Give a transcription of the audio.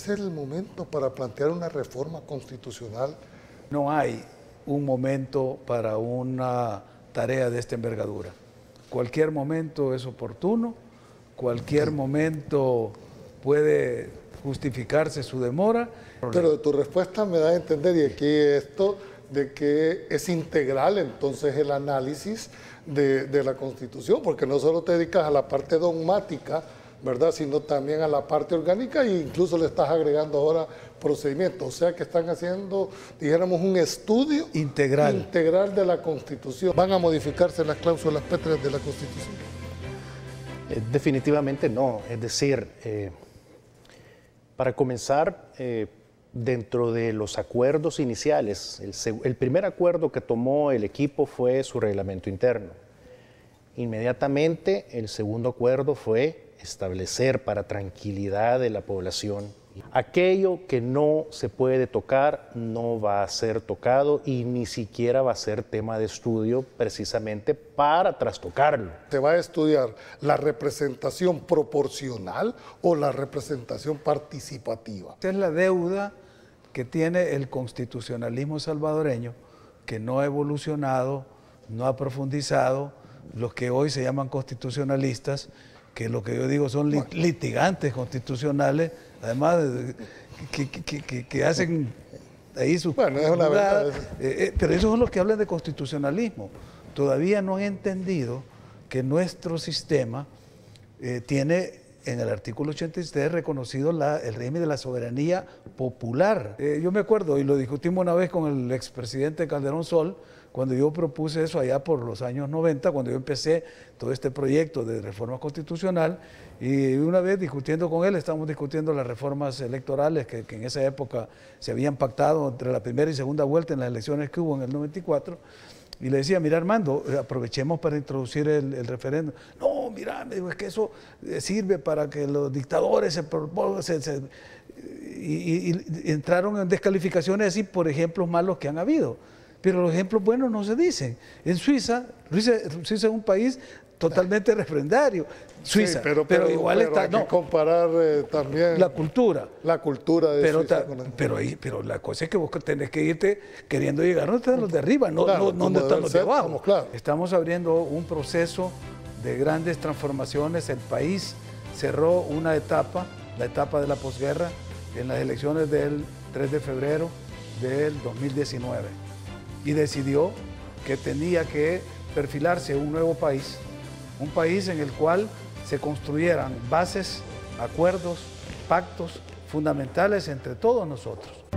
es el momento para plantear una reforma constitucional? No hay un momento para una tarea de esta envergadura. Cualquier momento es oportuno, cualquier momento puede justificarse su demora. Pero de tu respuesta me da a entender, y aquí esto, de que es integral entonces el análisis de la Constitución, porque no solo te dedicas a la parte dogmática, ¿verdad?, sino también a la parte orgánica, e incluso le estás agregando ahora procedimientos. O sea que están haciendo, dijéramos, un estudio integral de la Constitución. ¿Van a modificarse las cláusulas pétreas de la Constitución? Definitivamente no. Es decir, para comenzar, dentro de los acuerdos iniciales, el primer acuerdo que tomó el equipo fue su reglamento interno. Inmediatamente, el segundo acuerdo fue establecer para tranquilidad de la población. Aquello que no se puede tocar no va a ser tocado y ni siquiera va a ser tema de estudio precisamente para trastocarlo. ¿Se va a estudiar la representación proporcional o la representación participativa? Esa es la deuda que tiene el constitucionalismo salvadoreño, que no ha evolucionado, no ha profundizado. Los que hoy se llaman constitucionalistas, que lo que yo digo son litigantes constitucionales, además que hacen ahí sus... Bueno, es una verdad. Pero esos son los que hablan de constitucionalismo. Todavía no han entendido que nuestro sistema tiene en el artículo 83 reconocido el régimen de la soberanía popular. Yo me acuerdo, y lo discutimos una vez con el expresidente Calderón Sol, cuando yo propuse eso allá por los años 90, cuando yo empecé todo este proyecto de reforma constitucional, y una vez discutiendo con él, estábamos discutiendo las reformas electorales que en esa época se habían pactado entre la primera y segunda vuelta en las elecciones que hubo en el 94, y le decía, mira Armando, aprovechemos para introducir el referéndum. No, mira, me digo, es que eso sirve para que los dictadores y entraron en descalificaciones así por ejemplos malos que han habido. Pero los ejemplos buenos no se dicen. En Suiza es un país totalmente refrendario. Suiza, sí, pero igual está... Hay que comparar también... La cultura. La cultura de Suiza. Pero la cosa es que vos tenés que irte queriendo llegar donde están los de arriba, no donde están los de abajo. Claro. Estamos abriendo un proceso de grandes transformaciones. El país cerró una etapa, la etapa de la posguerra, en las elecciones del 3 de febrero del 2019. Y decidió que tenía que perfilarse un nuevo país, un país en el cual se construyeran bases, acuerdos, pactos fundamentales entre todos nosotros.